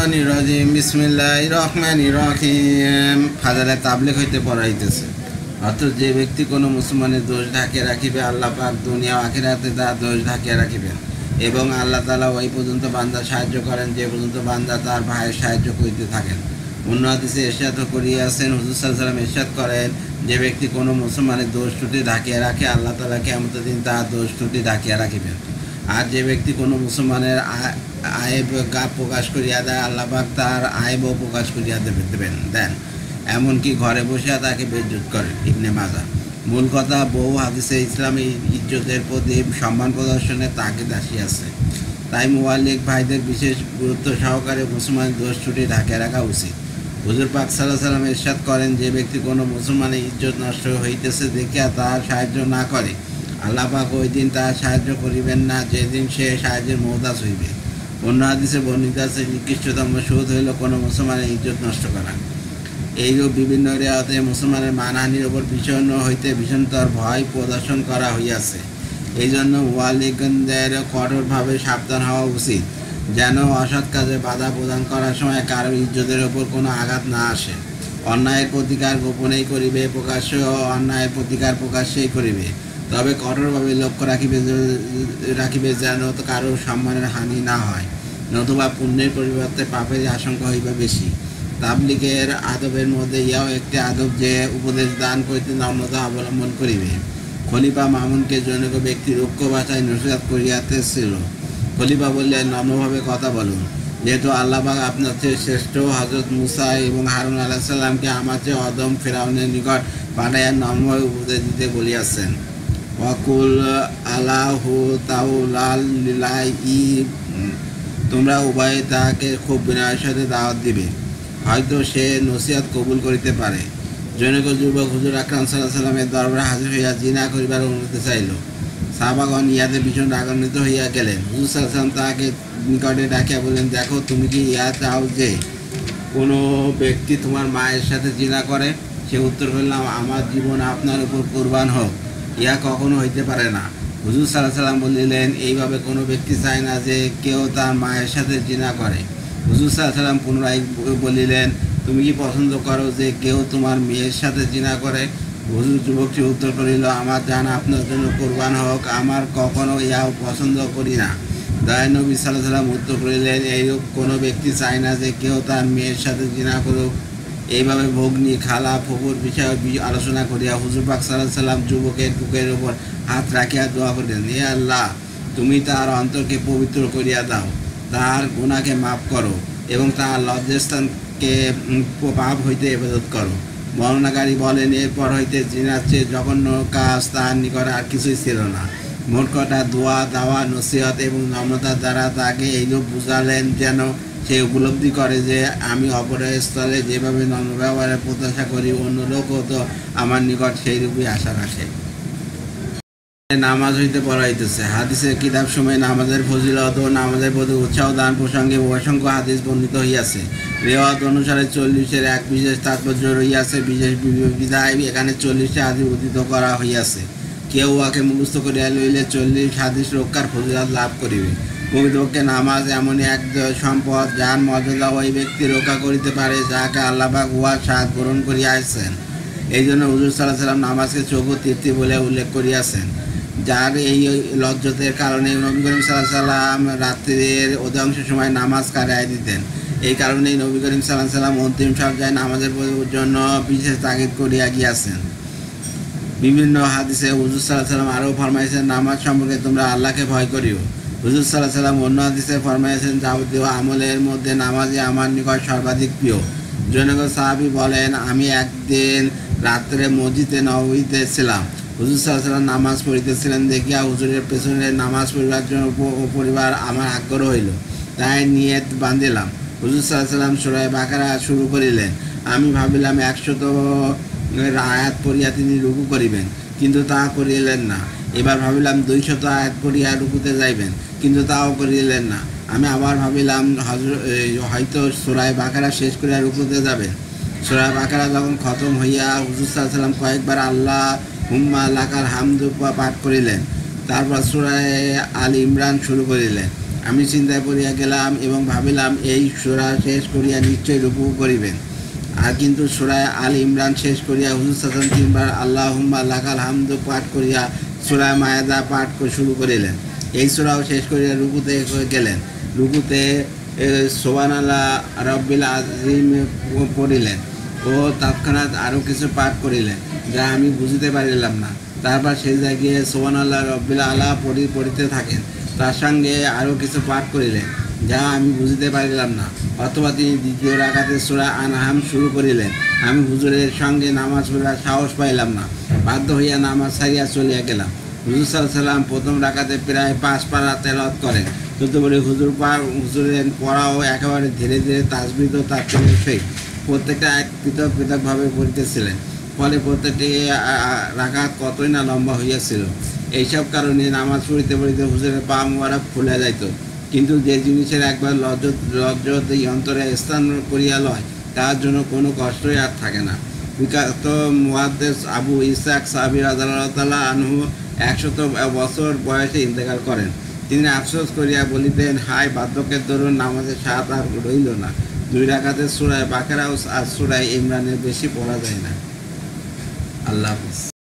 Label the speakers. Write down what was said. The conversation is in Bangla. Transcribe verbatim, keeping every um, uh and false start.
Speaker 1: শাইতানির রাজিম বিসমিল্লাহির রহমানির রহিম। ফাজালে তাবলীগ হইতে পড়াইতেছে। অর্থাৎ যে ব্যক্তি কোনো মুসলমানের দোষ ঢাকিয়ে রাখিবে, আল্লাহ পাক দুনিয়া ও আখিরাতে তার দোষ ঢাকিয়ে রাখিবেন এবং আল্লাহ তাআলা ওই পর্যন্ত বান্দা সাহায্য করেন যে পর্যন্ত বান্দা তার ভাইয়ের সাহায্য করিতে থাকেন। অন্য হাদিসে ইরশাদ করিয়াছেন, হুজুর সাল্লাল্লাহু আলাইহি ওয়াসাল্লাম ইরশাদ করেন, যে ব্যক্তি কোনো মুসলমানের দোষ ত্রুটি ঢাকিয়ে রাখে, আল্লাহ তাআলা কিয়ামতের দিন তার দোষ ত্রুটি ঢাকিয়ে রাখিবেন। আর যে ব্যক্তি কোনো মুসলমানের আয়েব গা প্রকাশ করিয়া দেয়, আল্লাহ পাক তার আয়েবও প্রকাশ করিয়া দেবে দেবেন দেন এমনকি ঘরে বসিয়া তাকে বেইজ্জত করেন। ইবনে মাজাহ। মূল কথা, বহু হাদিসে ইসলামী ইজ্জতের প্রতি সম্মান প্রদর্শনের তাগিদ আসিয়াছে। তাই মুওয়াল্লিক ভাইদের বিশেষ গুরুত্ব সহকারে মুসলমানের দোষ ত্রুটি ঢাকিয়ে রাখা উচিত। হুজুর পাক সাল্লাল্লাহু আলাইহি ওয়াসাল্লাম ইরশাদ করেন, যে ব্যক্তি কোনো মুসলমানের ইজ্জত নষ্ট হইতেছে দেখিয়া তার সাহায্য না করে, আল্লাহ পাক ওই দিন তার সাহায্য করিবেন না, যেদিন সে সাহায্যের মহতাজ হইবে। অন্য হাদিসে বর্ণিত আছে, নিকৃষ্টতম সুদ হইল কোনো মুসলমানের ইজ্জত নষ্ট করা। এইরূপ বিভিন্ন রিয়াতে মুসলমানের মানহানির ওপর বিষণ্ণ হইতে ভীষণতর ভয় প্রদর্শন করা হইয়াছে। এই জন্য মুওয়াল্লিগদের কঠোরভাবে সাবধান হওয়া উচিত, যেন অসৎ কাজে বাধা প্রদান করার সময় কারোর ইজ্জতের ওপর কোনো আঘাত না আসে। অন্যায়ের প্রতিকার গোপনেই করিবে, প্রকাশ্য অন্যায়ের প্রতিকার প্রকাশ্যেই করিবে, তবে কঠোরভাবে লক্ষ্য রাখিবে রাখিবে যেন কারোর সম্মানের হানি না হয়, নতুবা পুণ্যের পরিবর্তে পাপের আশঙ্কা হইবে বেশি। তাবলীগের আদবের মধ্যে ইহাও একটি আদব যে উপদেশ দান করিতে নম্রতা অবলম্বন করিবে। খলিফা মামুনকে জনৈক ব্যক্তি রুক্ষ ভাষায় নসিহত করিয়াতেছিল। খলিফা বললেন, নম্রভাবে কথা বলুন, যেহেতু আল্লাহ পাক আপনার চেয়ে শ্রেষ্ঠ হযরত মুসা এবং হারুন আলাইহিস সালামকে আমার চেয়ে অদম ফিরআউনের নিকট পাঠাইয়া নম্রভাবে উপদেশ দিতে বলিয়াছেন। ওয়াকুল আলাহু তাওলাল লিলাহি, তোমরা উভয়ে তাকে খুব বিনয়ের সাথে দাওয়াত দিবে, হয়তো সে নসিহত কবুল করিতে পারে। জনৈক যুবক হুজুর আকরাম সাল্লাল্লাহু আলাইহি ওয়াসাল্লামের দরবারে হাজির হইয়া জিনা করিবার অনুমতি চাইল। সাহাবাগণ ইহাতে ভীষণ রাগান্বিত হইয়া গেলেন। হুজুর সাল্লাল্লাহু আলাইহি ওয়াসাল্লাম তাহাকে নিকটে ডাকিয়া বললেন, দেখো, তুমি কি ইহা চাও যে কোনো ব্যক্তি তোমার মায়ের সাথে জিনা করে? সে উত্তর করলাম, আমার জীবন আপনার উপর কুরবান হোক, ইহা কখনো হইতে পারে না। হুজুর সাল্লাল্লাহু আলাইহি ওয়াসাল্লাম বলিলেন, এইভাবে কোনো ব্যক্তি চায় না যে কেউ তার মায়ের সাথে জিনা করে। হুজুর সাল্লাল্লাহু আলাইহি ওয়াসাল্লাম পুনরায় বলিলেন, তুমি কি পছন্দ করো যে কেউ তোমার মেয়ের সাথে জিনা করে? হুজুর যুবকটি উত্তর করিল, আমার জান আপনার জন্য কোরবান হোক, আমার কখনো ইহাও পছন্দ করি না। দয়ার নবী সাল্লাল্লাহু আলাইহি ওয়াসাল্লাম উত্তর করিলেন, এইরূপ কোনো ব্যক্তি চায় না যে কেউ তার মেয়ের সাথে জিনা করুক। এইভাবে ভগ্নী, খালা, ফুফুর বিষয়ে আলোচনা করিয়া হুজুর পাক সাল্লাল্লাহু আলাইহি ওয়াসাল্লাম যুবকের বুকের উপর হাত রাখিয়া দোয়া করিলেন, হে আল্লাহ, তুমি তার অন্তরকে পবিত্র করিয়া দাও, তার গুনাহকে মাফ করো এবং তার লজ্জাস্থানকে পাপ হইতে হেফাজত করো। বর্ণনাকারী বলেন, এরপর হইতে জিনার চেয়ে জঘন্য কাজ তার নিকট আর কিছুই ছিল না। মোট কথা, দোয়া, দাওয়া, নসিহত এবং নম্রতার দ্বারা তাকে এইরূপ বুঝালেন যেন সে উপলব্ধি করে যে আমি অপরের স্থলে যেভাবে নম্র ব্যবহারের প্রত্যাশা করি, অন্য লোকও তো আমার নিকট সেই রূপই আশা রাখে। নামাজ হইতে পড়াইতেছে। হাদিসের কিতাব সময় নামাজের ফজিলত ও নামাজের প্রতি উৎসাহ দান প্রসঙ্গে অসংখ্য হাদিস বর্ণিত হইয়াছে। রেওয়াত অনুসারে চল্লিশের এক বিশেষ তাৎপর্য রইয়াছে, বিশেষ বিধায় এখানে চল্লিশটি হাদিস উদ্ধৃত করা হইয়াছে। কেউ উহাকে মুখস্থ করিয়া লইলে চল্লিশ হাদিস রক্ষার ফজিলত লাভ করিবে। প্রকৃতপক্ষে নামাজ এমনই এক সম্পদ যার মর্যাদা ওই ব্যক্তি রক্ষা করিতে পারে যাকে আল্লাহ পাক উহার সাথ গ্রহণ করিয়াছেন। এই জন্য হুজুর সাল্লাল্লাহু আলাইহি ওয়াসাল্লাম নামাজকে চৌকো তৃপ্তি বলে উল্লেখ করিয়াছেন, যার এই লজ্জতের কারণে নবী করিম সাল্লাল্লাহু আলাইহি ওয়াসাল্লাম রাত্রির অধিকাংশ সময় নামাজ কাটাইয়া দিতেন। এই কারণেই নবী করিম সাল্লাল্লাহু আলাইহি ওয়াসাল্লাম অন্তিম সপ্তাহে নামাজের জন্য বিশেষ তাগিদ করিয়া গিয়াছেন। বিভিন্ন হাদিসে হুজুর সাল্লাল্লাহু আলাইহি ওয়াসাল্লাম আরও ফরমাইছেন, নামাজ সম্পর্কে তোমরা আল্লাহকে ভয় করিও। হুজুর সাল্লাল্লাহু আলাইহি ওয়াসাল্লাম অন্য হাদিসে ফরমাইছেন, যাবতীয় আমলের মধ্যে নামাজই আমার নিকট সর্বাধিক প্রিয়। জনৈক সাহাবী বলেন, আমি একদিন রাত্রে মসজিদে নববীতে ছিলাম। হুজুর সাল্লাল্লাহু আলাইহি ওয়াসাল্লাম নামাজ পড়িতেছিলেন দেখিয়া হুজুরের পেছনে নামাজ পড়িবার জন্য পরিবার আমার আগ্রহ হইল, তাই নিয়ত বান্ধিলাম। হুজুর সাল্লাল্লাহু আলাইহি ওয়াসাল্লাম সূরা বাকারা শুরু করিলেন। আমি ভাবিলাম একশত আয়াত পড়িয়া তিনি রুকু করিবেন, কিন্তু তা করিলেন না। এবার ভাবিলাম দুইশত আয়াত পড়িয়া রুকুতে যাইবেন, কিন্তু তাও করিলেন না। আমি আবার ভাবিলাম হয়তো সূরা বাকারা শেষ করিয়া রুকুতে যাবেন। সূরা বাকারা যখন খতম হইয়া হুজুর সাল্লাল্লাহু আলাইহি ওয়াসাল্লাম কয়েকবার আল্লাহ হুম্মা লাকাল হামদু পাঠ করিলেন, তারপর সূরা আল ইমরান শুরু করিলেন। আমি চিন্তায় পড়িয়া গেলাম এবং ভাবিলাম এই সূরা শেষ করিয়া নিশ্চয়ই রুকু করিবেন। আর কিন্তু সূরা আল ইমরান শেষ করিয়া হুজুর সাল্লাল্লাহু আলাইহি ওয়াসাল্লাম তিনবার আল্লাহুম্মা লাকাল হামদু পাঠ করিয়া সূরা মায়েদা পাঠ শুরু করিলেন। এই সূরাও শেষ করিয়া রুকুতে গেলেন। রুকুতে সুবহানাল্লাহ রাব্বিল আযীম পড়িলেন ও তৎক্ষণাৎ আরও কিছু পাঠ করিলেন, যা আমি বুঝিতে পারিলাম না। তারপর সেই জায়গায় সুবহানাল্লাহ রাব্বিল আলা পড়ি পড়িতে থাকেন। তার সঙ্গে আরও কিছু পাঠ করিলেন, যা আমি বুঝিতে পারিলাম না। অথবা তিনি দ্বিতীয় রাকাতে সূরা আনআম শুরু করিলেন। আমি হুজুরের সঙ্গে নামাজ পড়ার সাহস পাইলাম না, বাধ্য হইয়া নামাজ ছাড়িয়া চলিয়া গেলাম। হুজুর সাল্লাল্লাহু আলাইহি ওয়াসাল্লাম প্রথম রাকাতে প্রায় পাঁচ পারা তেলাওয়াত করেন। তদুপরি হুজুর পার হুজুরের পড়াও একেবারে ধীরে ধীরে তাসবিহ ও তারতিলের সহিত প্রত্যেকটা এক পৃথক পৃথকভাবে পড়িতেছিলেন। ফলে প্রত্যেকটি রাকাত কতই না লম্বা হইয়াছিল। এইসব কারণে নামাজ পড়িতে পড়িতে হুজুরের পা মোবারক ফুলে যাইত। কিন্তু যে জিনিসের একবার লজ্জত লজ্জত এই অন্তরে স্থান করিয়া লয়, তার জন্য কোনো কষ্টই আর থাকে না। বিখ্যাত মুহাদ্দিস আবু ইসহাক সাহাবী রাদিয়াল্লাহু তাআলা আনহু একশত বছর বয়সে ইন্তেকাল করেন। তিনি আফসোস করিয়া বলিতেন, হায় বার্ধক্যের দরুন নামাজের স্বাদ আর রইল না। দুই রাকাতের সূরা বাকারা আর সূরা ইমরানের বেশি পড়া যায় না। আল্লাহ হাফেজ।